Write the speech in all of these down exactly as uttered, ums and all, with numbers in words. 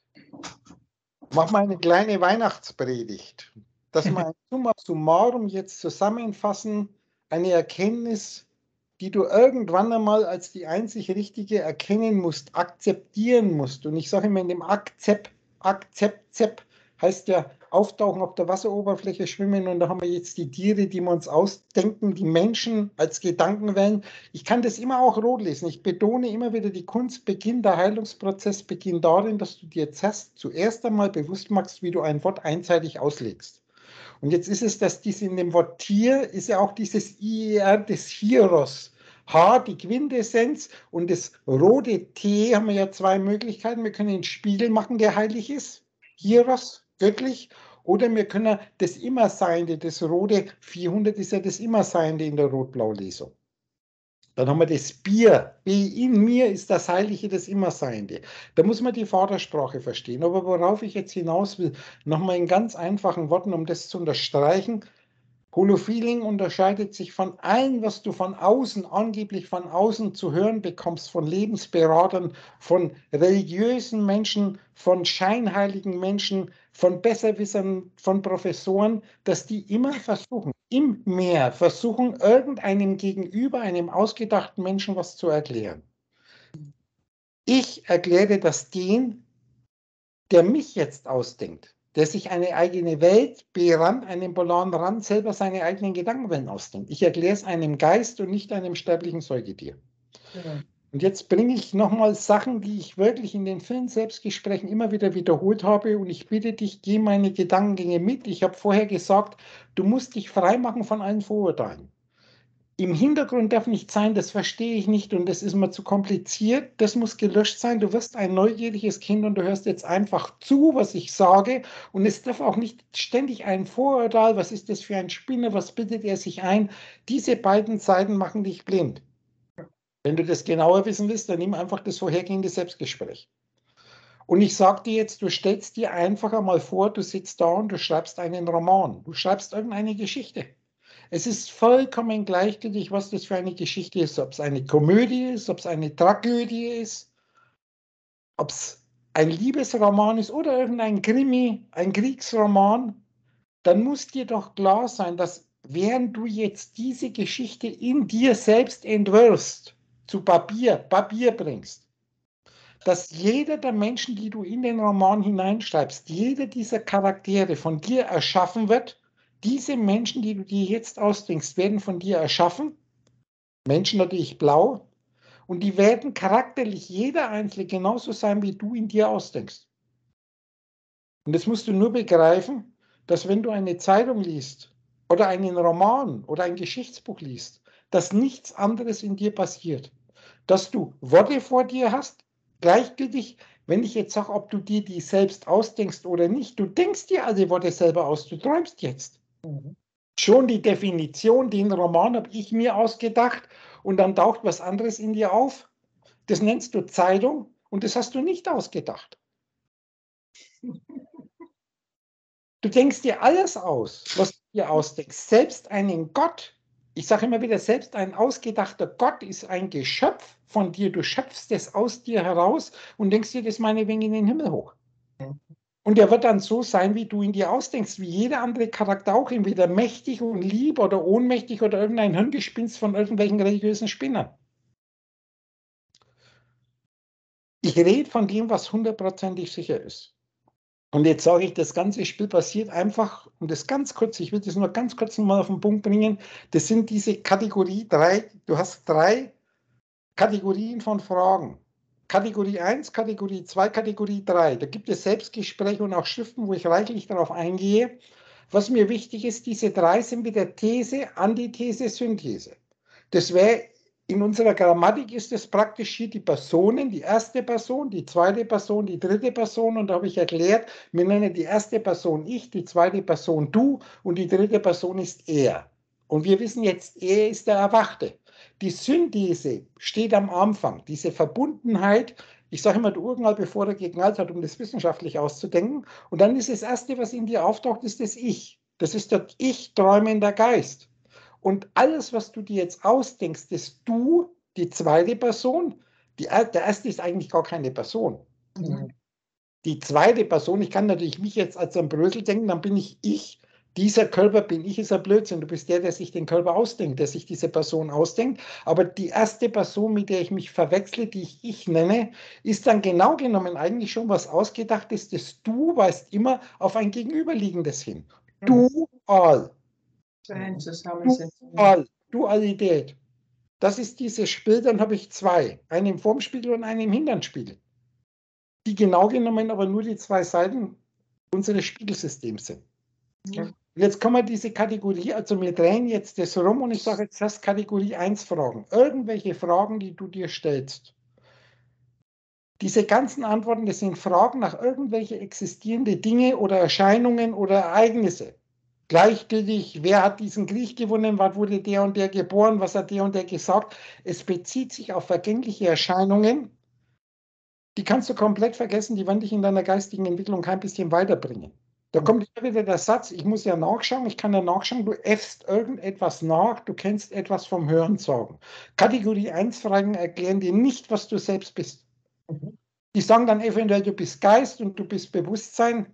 Mach mal eine kleine Weihnachtspredigt, dass wir ein Summa summarum jetzt zusammenfassen, eine Erkenntnis, die du irgendwann einmal als die einzig richtige erkennen musst, akzeptieren musst. Und ich sage immer, in dem Akzept, Akzept, Zepp heißt ja auftauchen, auf der Wasseroberfläche schwimmen. Und da haben wir jetzt die Tiere, die wir uns ausdenken, die Menschen als Gedankenwellen. Ich kann das immer auch rot lesen. Ich betone immer wieder, die Kunst beginnt, der Heilungsprozess beginnt darin, dass du dir zuerst, zuerst einmal bewusst machst, wie du ein Wort einseitig auslegst. Und jetzt ist es, dass dies in dem Wort Tier ist ja auch dieses I E R des Hieros. H, die Quintessenz, und das rote T haben wir ja zwei Möglichkeiten. Wir können den Spiegel machen, der heilig ist, Hieros, göttlich, oder wir können das Immerseiende, das rote vierhundert ist ja das Immerseiende in der Rot-Blau-Lesung. Dann haben wir das Bier. B in mir ist das Heilige, das Immerseiende. Da muss man die Vatersprache verstehen. Aber worauf ich jetzt hinaus will, nochmal in ganz einfachen Worten, um das zu unterstreichen. Holofeeling unterscheidet sich von allem, was du von außen, angeblich von außen zu hören bekommst, von Lebensberatern, von religiösen Menschen, von scheinheiligen Menschen, von Besserwissern, von Professoren, dass die immer versuchen, im Meer versuchen, irgendeinem Gegenüber, einem ausgedachten Menschen was zu erklären. Ich erkläre das den, der mich jetzt ausdenkt, der sich eine eigene Welt berannt, einen polaren Rand, selber seine eigenen Gedankenwellen ausdenkt. Ich erkläre es einem Geist und nicht einem sterblichen Säugetier. Ja. Und jetzt bringe ich nochmal Sachen, die ich wirklich in den vielen Selbstgesprächen immer wieder wiederholt habe, und ich bitte dich, geh meine Gedankengänge mit. Ich habe vorher gesagt, du musst dich freimachen von allen Vorurteilen. Im Hintergrund darf nicht sein, das verstehe ich nicht und das ist mir zu kompliziert, das muss gelöscht sein. Du wirst ein neugieriges Kind und du hörst jetzt einfach zu, was ich sage, und es darf auch nicht ständig ein Vorurteil, was ist das für ein Spinner, was bildet er sich ein. Diese beiden Seiten machen dich blind. Wenn du das genauer wissen willst, dann nimm einfach das vorhergehende Selbstgespräch. Und ich sage dir jetzt, du stellst dir einfach einmal vor, du sitzt da und du schreibst einen Roman, du schreibst irgendeine Geschichte. Es ist vollkommen gleichgültig, was das für eine Geschichte ist, ob es eine Komödie ist, ob es eine Tragödie ist, ob es ein Liebesroman ist oder irgendein Krimi, ein Kriegsroman. Dann muss dir doch klar sein, dass während du jetzt diese Geschichte in dir selbst entwirfst, zu Papier, Papier bringst, dass jeder der Menschen, die du in den Roman hineinschreibst, jeder dieser Charaktere von dir erschaffen wird. Diese Menschen, die du dir jetzt ausdenkst, werden von dir erschaffen. Menschen natürlich blau. Und die werden charakterlich jeder Einzelne genauso sein, wie du in dir ausdenkst. Und das musst du nur begreifen, dass wenn du eine Zeitung liest oder einen Roman oder ein Geschichtsbuch liest, dass nichts anderes in dir passiert. Dass du Worte vor dir hast, gleichgültig, wenn ich jetzt sage, ob du dir die selbst ausdenkst oder nicht, du denkst dir alle Worte selber aus, du träumst jetzt. Mhm. Schon die Definition, den Roman habe ich mir ausgedacht, und dann taucht was anderes in dir auf. Das nennst du Zeitung und das hast du nicht ausgedacht. Du denkst dir alles aus, was du dir ausdenkst. Selbst einen Gott, ich sage immer wieder, selbst ein ausgedachter Gott ist ein Geschöpf von dir. Du schöpfst es aus dir heraus und denkst dir das meinetwegen in den Himmel hoch. Und er wird dann so sein, wie du ihn dir ausdenkst, wie jeder andere Charakter auch, entweder mächtig und lieb oder ohnmächtig oder irgendein Hirngespinst von irgendwelchen religiösen Spinnern. Ich rede von dem, was hundertprozentig sicher ist. Und jetzt sage ich, das ganze Spiel passiert einfach, und das ganz kurz, ich will das nur ganz kurz mal auf den Punkt bringen, das sind diese Kategorie drei, du hast drei Kategorien von Fragen. Kategorie eins, Kategorie zwei, Kategorie drei. Da gibt es Selbstgespräche und auch Schriften, wo ich reichlich darauf eingehe. Was mir wichtig ist, diese drei sind wieder These, Antithese, Synthese. Das wäre, in unserer Grammatik ist es praktisch hier die Personen, die erste Person, die zweite Person, die dritte Person, und da habe ich erklärt, wir nennen die erste Person ich, die zweite Person du und die dritte Person ist er. Und wir wissen jetzt, er ist der Erwachte. Die Synthese steht am Anfang, diese Verbundenheit. Ich sage immer, der Urknall, bevor er geknallt hat, um das wissenschaftlich auszudenken. Und dann ist das Erste, was in dir auftaucht, ist das Ich. Das ist der Ich-träumender Geist. Und alles, was du dir jetzt ausdenkst, das Du, die zweite Person, die, der erste ist eigentlich gar keine Person. Mhm. Die zweite Person, ich kann natürlich mich jetzt als ein Brösel denken, dann bin ich ich. Dieser Körper bin ich, ist ein Blödsinn. Du bist der, der sich den Körper ausdenkt, der sich diese Person ausdenkt. Aber die erste Person, mit der ich mich verwechsle, die ich ich nenne, ist dann genau genommen eigentlich schon was Ausgedachtes. Das Du weist immer auf ein Gegenüberliegendes hin. Dual. Dual. Dualität. Das ist dieses Spiel, dann habe ich zwei. Einen im Vormspiegel und einen im Hinternspiegel. Die genau genommen aber nur die zwei Seiten unseres Spiegelsystems sind. Ja. Und jetzt kommen wir diese Kategorie, also wir drehen jetzt das rum und ich sage jetzt das Kategorie eins Fragen. Irgendwelche Fragen, die du dir stellst. Diese ganzen Antworten, das sind Fragen nach irgendwelche existierende Dinge oder Erscheinungen oder Ereignisse. Gleichgültig, wer hat diesen Krieg gewonnen, wann wurde der und der geboren, was hat der und der gesagt. Es bezieht sich auf vergängliche Erscheinungen. Die kannst du komplett vergessen, die werden dich in deiner geistigen Entwicklung kein bisschen weiterbringen. Da kommt immer wieder der Satz, ich muss ja nachschauen, ich kann ja nachschauen, du äffst irgendetwas nach, du kennst etwas vom Hörensagen. Kategorie eins Fragen erklären dir nicht, was du selbst bist. Mhm. Die sagen dann eventuell, du bist Geist und du bist Bewusstsein.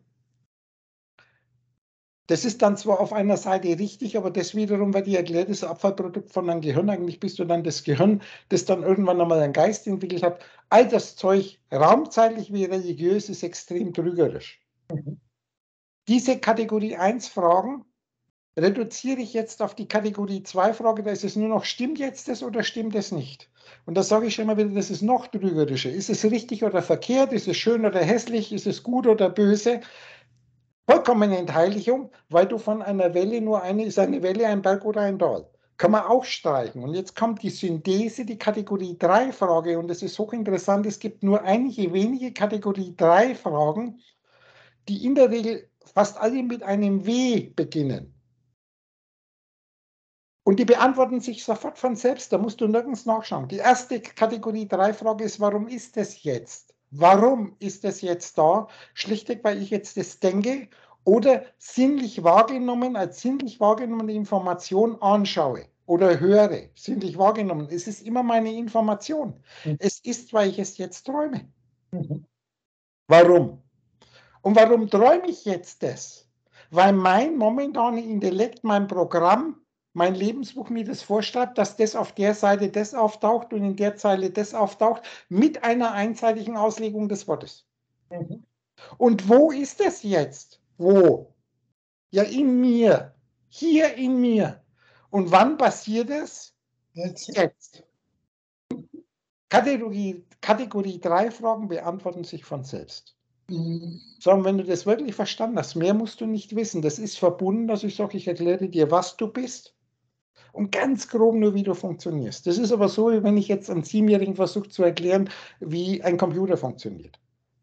Das ist dann zwar auf einer Seite richtig, aber das wiederum wird dir erklärt, das Abfallprodukt von deinem Gehirn. Eigentlich bist du dann das Gehirn, das dann irgendwann einmal einen Geist entwickelt hat. All das Zeug, raumzeitlich wie religiös, ist extrem trügerisch. Mhm. Diese Kategorie eins Fragen reduziere ich jetzt auf die Kategorie zwei Frage. Da ist es nur noch, stimmt jetzt das oder stimmt es nicht? Und da sage ich schon mal wieder, das ist noch trügerischer. Ist es richtig oder verkehrt? Ist es schön oder hässlich? Ist es gut oder böse? Vollkommene Entheiligung, weil du von einer Welle nur eine, ist eine Welle, ein Berg oder ein Tal. Kann man auch streichen. Und jetzt kommt die Synthese, die Kategorie drei Frage. Und es ist hochinteressant, es gibt nur einige wenige Kategorie drei Fragen, die in der Regel fast alle mit einem W beginnen. Und die beantworten sich sofort von selbst, da musst du nirgends nachschauen. Die erste Kategorie drei Frage ist, warum ist es jetzt? Warum ist es jetzt da? Schlichtweg, weil ich jetzt das denke oder sinnlich wahrgenommen, als sinnlich wahrgenommene Information anschaue oder höre. Sinnlich wahrgenommen. Es ist immer meine Information. Mhm. Es ist, weil ich es jetzt träume. Mhm. Warum? Und warum träume ich jetzt das? Weil mein momentaner Intellekt, mein Programm, mein Lebensbuch mir das vorschreibt, dass das auf der Seite das auftaucht und in der Zeile das auftaucht, mit einer einseitigen Auslegung des Wortes. Mhm. Und wo ist es jetzt? Wo? Ja, in mir. Hier in mir. Und wann passiert es? Jetzt. Jetzt. Kategorie, Kategorie drei Fragen beantworten sich von selbst. Mhm. So, und wenn du das wirklich verstanden hast, mehr musst du nicht wissen. Das ist verbunden, dass ich sage, ich erkläre dir, was du bist und ganz grob nur, wie du funktionierst. Das ist aber so, wie wenn ich jetzt einem Siebenjährigen versuche zu erklären, wie ein Computer funktioniert.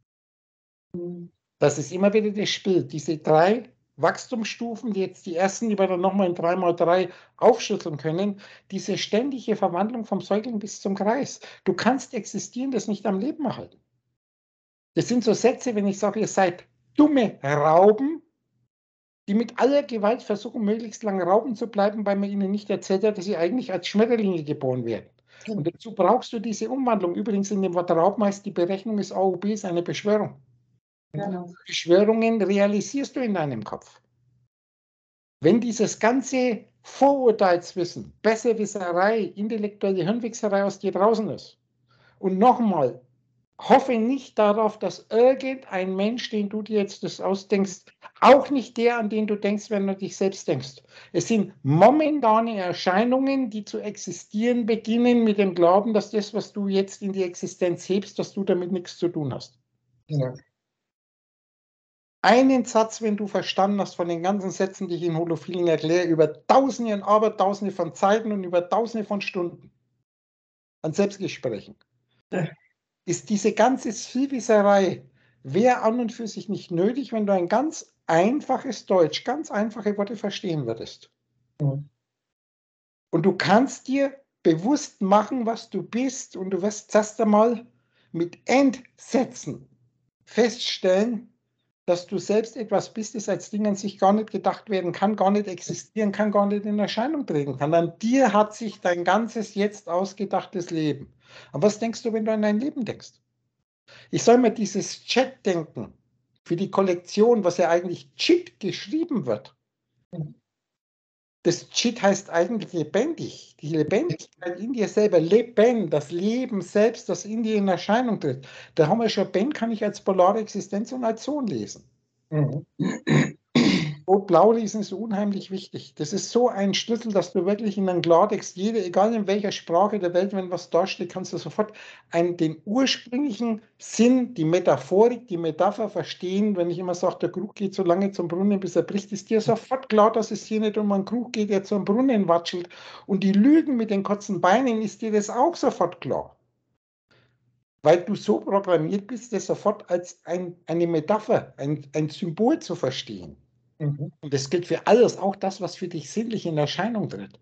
Das ist immer wieder das Spiel. Diese drei Wachstumsstufen, die jetzt die ersten, die wir dann nochmal in drei mal drei aufschlüsseln können, diese ständige Verwandlung vom Säugling bis zum Kreis. Du kannst Existierendes nicht am Leben erhalten. Das sind so Sätze, wenn ich sage, ihr seid dumme Rauben, die mit aller Gewalt versuchen, möglichst lange Rauben zu bleiben, weil man ihnen nicht erzählt hat, dass sie eigentlich als Schmetterlinge geboren werden. Mhm. Und dazu brauchst du diese Umwandlung. Übrigens in dem Wort Rauben heißt die Berechnung des A U B ist eine Beschwörung. Genau. Beschwörungen realisierst du in deinem Kopf. Wenn dieses ganze Vorurteilswissen, Besserwisserei, intellektuelle Hirnwichserei aus dir draußen ist und nochmal, hoffe nicht darauf, dass irgendein Mensch, den du dir jetzt das ausdenkst, auch nicht der, an den du denkst, wenn du dich selbst denkst. Es sind momentane Erscheinungen, die zu existieren beginnen mit dem Glauben, dass das, was du jetzt in die Existenz hebst, dass du damit nichts zu tun hast. Ja. Einen Satz, wenn du verstanden hast von den ganzen Sätzen, die ich in Holofeeling erkläre, über Tausende und Abertausende von Zeiten und über Tausende von Stunden an Selbstgesprächen. Ja. Ist diese ganze Vielwisserei wäre an und für sich nicht nötig, wenn du ein ganz einfaches Deutsch, ganz einfache Worte verstehen würdest. Mhm. Und du kannst dir bewusst machen, was du bist, und du wirst erst einmal mit Entsetzen feststellen, dass du selbst etwas bist, das als Ding an sich gar nicht gedacht werden kann, gar nicht existieren kann, gar nicht in Erscheinung treten kann. An dir hat sich dein ganzes jetzt ausgedachtes Leben. An was denkst du, wenn du an dein Leben denkst? Ich soll mir dieses Chat denken für die Kollektion, was ja eigentlich Chit geschrieben wird. Das Chit heißt eigentlich lebendig. Die Lebendigkeit in dir selber, Leben, das Leben selbst, das in dir in Erscheinung tritt. Da haben wir schon, Ben kann ich als polare Existenz und als Sohn lesen. Mhm. Rot-Blau lesen ist unheimlich wichtig. Das ist so ein Schlüssel, dass du wirklich in einem Klartext, jede, egal in welcher Sprache der Welt, wenn was dasteht, kannst du sofort einen, den ursprünglichen Sinn, die Metaphorik, die Metapher verstehen. Wenn ich immer sage, der Krug geht so lange zum Brunnen, bis er bricht, ist dir sofort klar, dass es hier nicht um einen Krug geht, der zum Brunnen watschelt. Und die Lügen mit den kurzen Beinen, ist dir das auch sofort klar. Weil du so programmiert bist, das sofort als ein, eine Metapher, ein, ein Symbol zu verstehen. Mhm. Und das gilt für alles, auch das, was für dich sinnlich in Erscheinung tritt.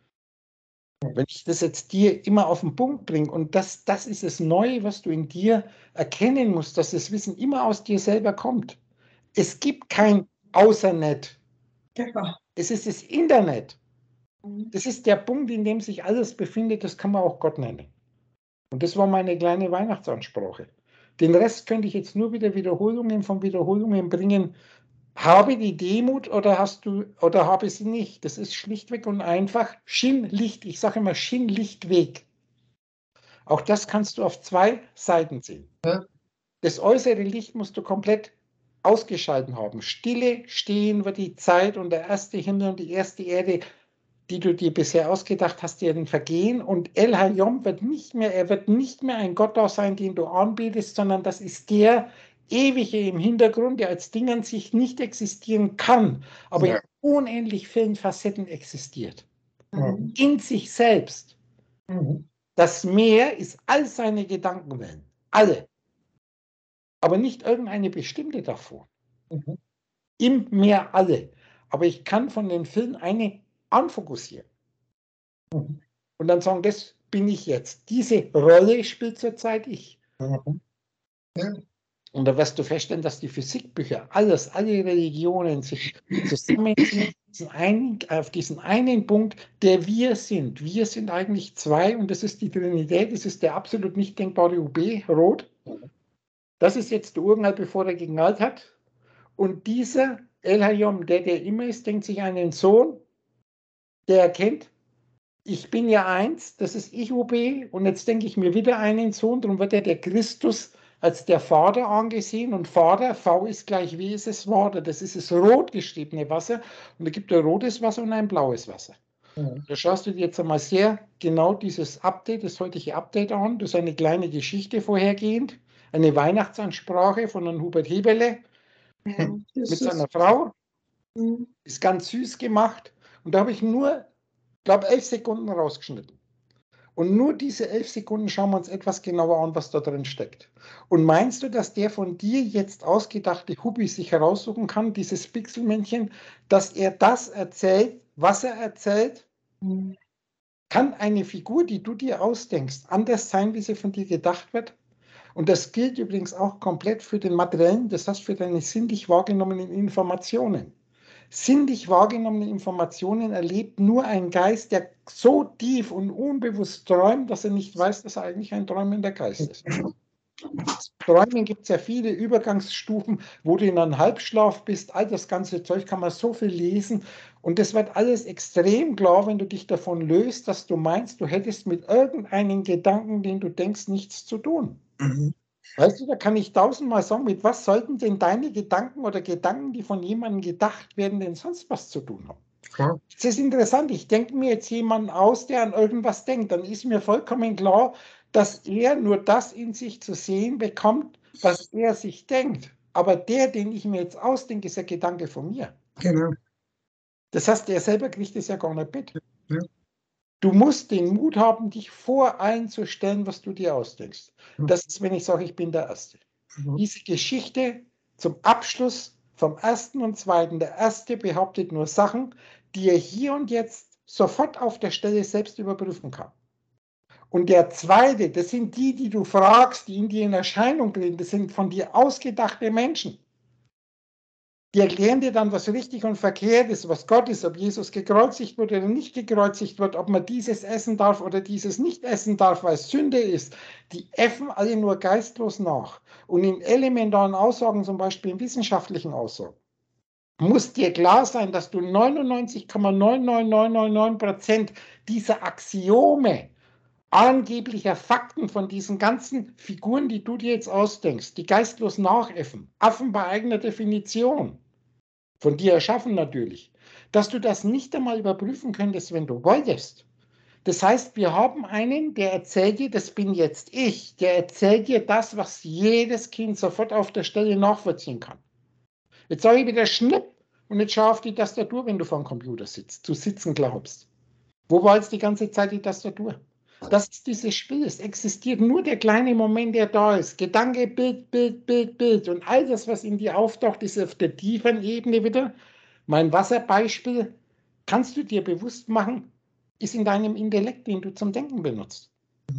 Wenn ich das jetzt dir immer auf den Punkt bringe, und das, das ist das Neue, was du in dir erkennen musst, dass das Wissen immer aus dir selber kommt. Es gibt kein Außernet. Genau. Es ist das Internet. Das ist der Punkt, in dem sich alles befindet, das kann man auch Gott nennen. Und das war meine kleine Weihnachtsansprache. Den Rest könnte ich jetzt nur wieder Wiederholungen von Wiederholungen bringen. Habe die Demut oder hast du oder habe sie nicht? Das ist schlichtweg und einfach Schien-Licht. Ich sage immer Schien-Lichtweg. Auch das kannst du auf zwei Seiten sehen. Ja. Das äußere Licht musst du komplett ausgeschalten haben. Stille stehen wird die Zeit und der erste Himmel und die erste Erde, die du dir bisher ausgedacht hast, werden vergehen. Und El Hayom wird nicht mehr, er wird nicht mehr ein Gott da sein, den du anbetest, sondern das ist der Ewige im Hintergrund, der als Ding an sich nicht existieren kann, aber Ja. in unendlich vielen Facetten existiert. Mhm. In sich selbst. Mhm. Das Meer ist all seine Gedankenwellen. Alle. Aber nicht irgendeine bestimmte davon. Mhm. Im Meer alle. Aber ich kann von den Filmen eine anfokussieren. Mhm. Und dann sagen, das bin ich jetzt. Diese Rolle spielt zurzeit ich. Mhm. Ja. Und da wirst du feststellen, dass die Physikbücher, alles, alle Religionen sich zusammenziehen auf diesen einen Punkt, der wir sind. Wir sind eigentlich zwei und das ist die Trinität, das ist der absolut nicht denkbare U B, Rot. Das ist jetzt der Urknall, bevor er geknallt hat. Und dieser El Hayom, der der immer ist, denkt sich einen Sohn, der erkennt, ich bin ja eins, das ist ich U B, und jetzt denke ich mir wieder einen Sohn, darum wird er der Christus als der Vater angesehen, und Vater, V ist gleich W ist es Vater, das ist das rot geschriebene Wasser, und da gibt es ein rotes Wasser und ein blaues Wasser. Mhm. Da schaust du dir jetzt einmal sehr genau dieses Update, das heutige Update an, das ist eine kleine Geschichte vorhergehend, eine Weihnachtsansprache von einem Hubert Heberle Mhm. mit seiner Frau, Mhm. ist ganz süß gemacht, und da habe ich nur, glaube elf Sekunden rausgeschnitten. Und nur diese elf Sekunden schauen wir uns etwas genauer an, was da drin steckt. Und meinst du, dass der von dir jetzt ausgedachte Hubi sich heraussuchen kann, dieses Pixelmännchen, dass er das erzählt, was er erzählt? Mhm. Kann eine Figur, die du dir ausdenkst, anders sein, wie sie von dir gedacht wird? Und das gilt übrigens auch komplett für den materiellen, das heißt für deine sinnlich wahrgenommenen Informationen. Sinnlich wahrgenommene Informationen erlebt nur ein Geist, der so tief und unbewusst träumt, dass er nicht weiß, dass er eigentlich ein träumender Geist ist. Träumen gibt es ja viele Übergangsstufen, wo du in einem Halbschlaf bist. All das ganze Zeug kann man so viel lesen. Und das wird alles extrem klar, wenn du dich davon löst, dass du meinst, du hättest mit irgendeinem Gedanken, den du denkst, nichts zu tun. Mhm. Weißt du, da kann ich tausendmal sagen, mit was sollten denn deine Gedanken oder Gedanken, die von jemandem gedacht werden, denn sonst was zu tun haben? Klar. Das ist interessant. Ich denke mir jetzt jemanden aus, der an irgendwas denkt. Dann ist mir vollkommen klar, dass er nur das in sich zu sehen bekommt, was er sich denkt. Aber der, den ich mir jetzt ausdenke, ist ein Gedanke von mir. Genau. Das heißt, der selber kriegt es ja gar nicht mit. Ja. Du musst den Mut haben, dich vor allen zu stellen, was du dir ausdenkst. Das ist, wenn ich sage, ich bin der Erste. Mhm. Diese Geschichte zum Abschluss vom Ersten und Zweiten. Der Erste behauptet nur Sachen, die er hier und jetzt sofort auf der Stelle selbst überprüfen kann. Und der Zweite, das sind die, die du fragst, die in dir in Erscheinung treten. Das sind von dir ausgedachte Menschen, Die erklären dir dann, was richtig und verkehrt ist, was Gott ist, ob Jesus gekreuzigt wird oder nicht gekreuzigt wird, ob man dieses essen darf oder dieses nicht essen darf, weil es Sünde ist. Die äffen alle nur geistlos nach. Und in elementaren Aussagen, zum Beispiel in wissenschaftlichen Aussagen, muss dir klar sein, dass du neunundneunzig Komma neun neun neun neun neun Prozent dieser Axiome, angeblicher Fakten von diesen ganzen Figuren, die du dir jetzt ausdenkst, die geistlos nachäffen, Affen bei eigener Definition, von dir erschaffen natürlich, dass du das nicht einmal überprüfen könntest, wenn du wolltest. Das heißt, wir haben einen, der erzählt dir, das bin jetzt ich, der erzählt dir das, was jedes Kind sofort auf der Stelle nachvollziehen kann. Jetzt sage ich wieder Schnipp und jetzt schau auf die Tastatur, wenn du vor dem Computer sitzt, zu sitzen glaubst. Wo war jetzt die ganze Zeit die Tastatur? Das ist dieses Spiel. Es existiert nur der kleine Moment, der da ist. Gedanke, Bild, Bild, Bild, Bild. Und all das, was in dir auftaucht, ist auf der tiefen Ebene wieder. Mein Wasserbeispiel, kannst du dir bewusst machen, ist in deinem Intellekt, den du zum Denken benutzt.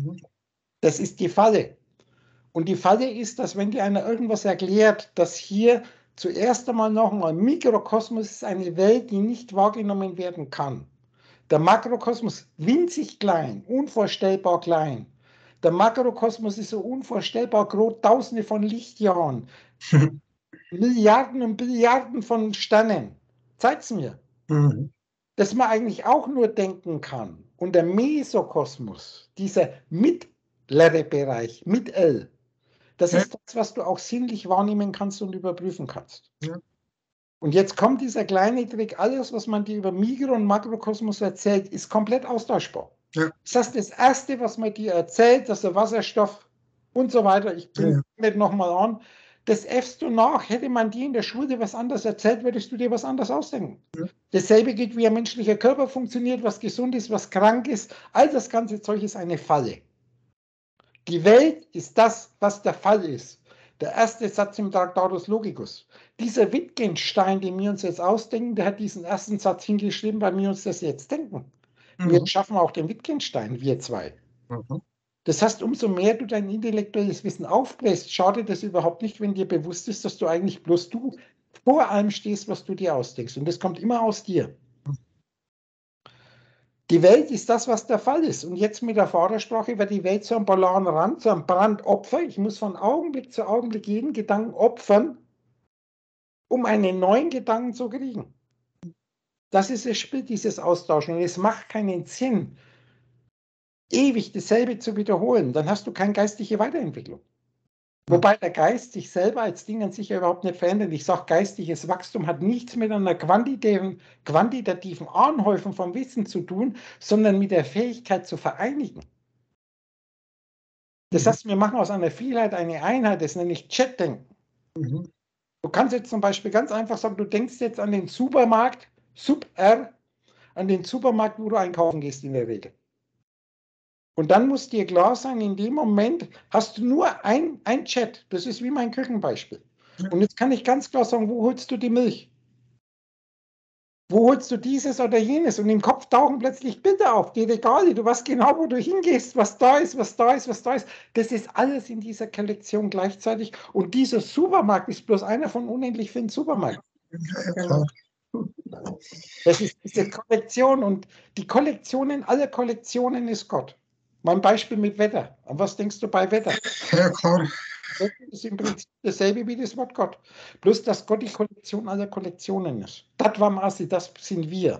Das ist die Falle. Und die Falle ist, dass wenn dir einer irgendwas erklärt, dass hier zuerst einmal nochmal Mikrokosmos ist eine Welt, die nicht wahrgenommen werden kann. Der Makrokosmos winzig klein, unvorstellbar klein. Der Makrokosmos ist so unvorstellbar groß, tausende von Lichtjahren. Milliarden und Billiarden von Sternen. Zeig's mir. Mhm. Dass man eigentlich auch nur denken kann. Und der Mesokosmos, dieser mittlere Bereich, mit L, das Ja. ist das, was du auch sinnlich wahrnehmen kannst und überprüfen kannst. Ja. Und jetzt kommt dieser kleine Trick, alles, was man dir über Mikro- und Makrokosmos erzählt, ist komplett austauschbar. Ja. Das heißt, das Erste, was man dir erzählt, dass der Wasserstoff und so weiter, ich bringe Ja. nicht nochmal an, das äffst du nach. Hätte man dir in der Schule was anderes erzählt, würdest du dir was anderes ausdenken. Ja. Dasselbe gilt, wie ein menschlicher Körper funktioniert, was gesund ist, was krank ist. All das ganze Zeug ist eine Falle. Die Welt ist das, was der Fall ist. Der erste Satz im Tractatus Logicus. Dieser Wittgenstein, den wir uns jetzt ausdenken, der hat diesen ersten Satz hingeschrieben, weil wir uns das jetzt denken. Mhm. Wir schaffen auch den Wittgenstein, wir zwei. Mhm. Das heißt, umso mehr du dein intellektuelles Wissen aufbläst, schadet es überhaupt nicht, wenn dir bewusst ist, dass du eigentlich bloß du vor allem stehst, was du dir ausdenkst. Und das kommt immer aus dir. Die Welt ist das, was der Fall ist. Und jetzt mit der Vordersprache wird die Welt zu einem polaren Rand, zu einem Brandopfer. Ich muss von Augenblick zu Augenblick jeden Gedanken opfern, um einen neuen Gedanken zu kriegen. Das ist das Spiel, dieses Austauschen. Und es macht keinen Sinn, ewig dasselbe zu wiederholen. Dann hast du keine geistige Weiterentwicklung. Wobei der Geist sich selber als Ding an sich ja überhaupt nicht verändert. Ich sage, geistiges Wachstum hat nichts mit einer quantitativen, quantitativen Anhäufung von Wissen zu tun, sondern mit der Fähigkeit zu vereinigen. Das heißt, wir machen aus einer Vielheit eine Einheit, das nenne ich Chat-Denken. Mhm. Du kannst jetzt zum Beispiel ganz einfach sagen, du denkst jetzt an den Supermarkt, Sub-R, an den Supermarkt, wo du einkaufen gehst in der Regel. Und dann muss dir klar sein, in dem Moment hast du nur ein, ein Chat. Das ist wie mein Küchenbeispiel. Und jetzt kann ich ganz klar sagen, wo holst du die Milch? Wo holst du dieses oder jenes? Und im Kopf tauchen plötzlich Bilder auf, die Regale. Du weißt genau, wo du hingehst, was da ist, was da ist, was da ist. Das ist alles in dieser Kollektion gleichzeitig. Und dieser Supermarkt ist bloß einer von unendlich vielen Supermärkten. Ja, klar. Das ist diese Kollektion und die Kollektionen, alle Kollektionen ist Gott. Mein Beispiel mit Wetter. An was denkst du bei Wetter? Ja, klar. Das ist im Prinzip dasselbe wie das Wort Gott. Bloß, dass Gott die Kollektion aller Kollektionen ist. Das war Masi, das sind wir.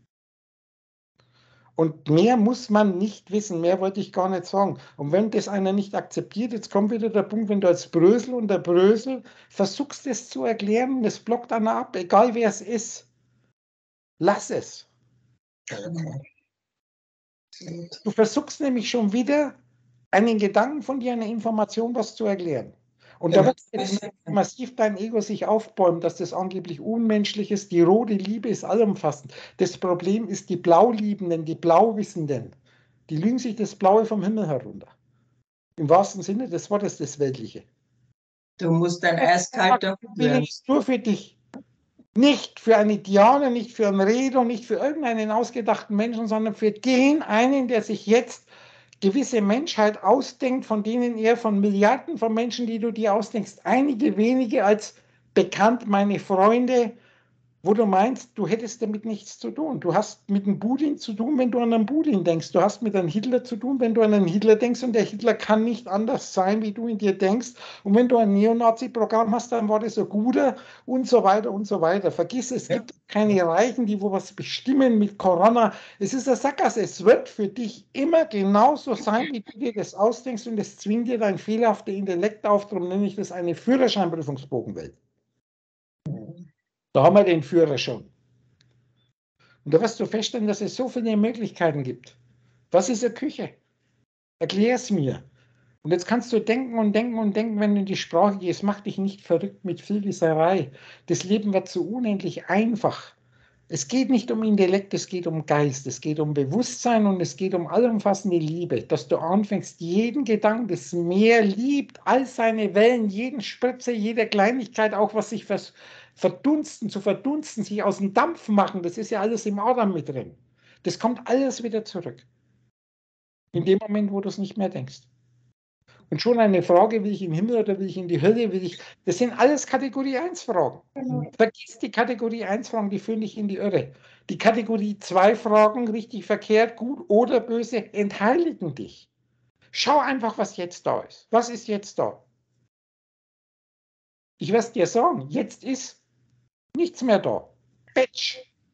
Und mehr muss man nicht wissen, mehr wollte ich gar nicht sagen. Und wenn das einer nicht akzeptiert, jetzt kommt wieder der Punkt, wenn du als Brösel und der Brösel versuchst es zu erklären, das blockt einer ab, egal wer es ist. Lass es. Ja, klar. Du versuchst nämlich schon wieder einen Gedanken von dir, eine Information, was zu erklären. Und da wird jetzt massiv dein Ego sich aufbäumen, dass das angeblich unmenschlich ist. Die rote Liebe ist allumfassend. Das Problem ist die Blauliebenden, die Blauwissenden. Die lügen sich das Blaue vom Himmel herunter. Im wahrsten Sinne des Wortes, das Weltliche. Du musst dann erst kalt dafür Ich will werden. es nur für dich. Nicht für eine Diana, nicht für einen Redo, nicht für irgendeinen ausgedachten Menschen, sondern für den einen, der sich jetzt gewisse Menschheit ausdenkt, von denen er von Milliarden von Menschen, die du dir ausdenkst, einige wenige als bekannt, meine Freunde, wo du meinst, du hättest damit nichts zu tun. Du hast mit einem Putin zu tun, wenn du an einen Putin denkst. Du hast mit einem Hitler zu tun, wenn du an einen Hitler denkst. Und der Hitler kann nicht anders sein, wie du in dir denkst. Und wenn du ein Neonazi-Programm hast, dann war das ein guter und so weiter und so weiter. Vergiss, es Ja. gibt keine Reichen, die wo was bestimmen mit Corona. Es ist eine Sackgasse. Es wird für dich immer genauso sein, wie du dir das ausdenkst. Und es zwingt dir dein fehlerhafter Intellekt auf. Darum nenne ich das eine Führerscheinprüfungsbogenwelt. Da haben wir den Führer schon. Und da wirst du feststellen, dass es so viele Möglichkeiten gibt. Was ist eine Küche? Erklär es mir. Und jetzt kannst du denken und denken und denken, wenn du in die Sprache gehst, mach dich nicht verrückt mit Vielgießerei. Das Leben wird so unendlich einfach. Es geht nicht um Intellekt, es geht um Geist, es geht um Bewusstsein und es geht um allumfassende Liebe, dass du anfängst, jeden Gedanken, das Meer liebt, all seine Wellen, jeden Spritzer, jede Kleinigkeit, auch was sich vers verdunsten, zu verdunsten, sich aus dem Dampf machen, das ist ja alles im Adam mit drin. Das kommt alles wieder zurück. In dem Moment, wo du es nicht mehr denkst. Und schon eine Frage, will ich im Himmel oder will ich in die Hölle, will ich, das sind alles Kategorie eins Fragen. Genau. Vergiss die Kategorie eins Fragen, die führen dich in die Irre. Die Kategorie zwei Fragen, richtig, verkehrt, gut oder böse, entheiligen dich. Schau einfach, was jetzt da ist. Was ist jetzt da? Ich werde es dir sagen, jetzt ist nichts mehr da. Batsch.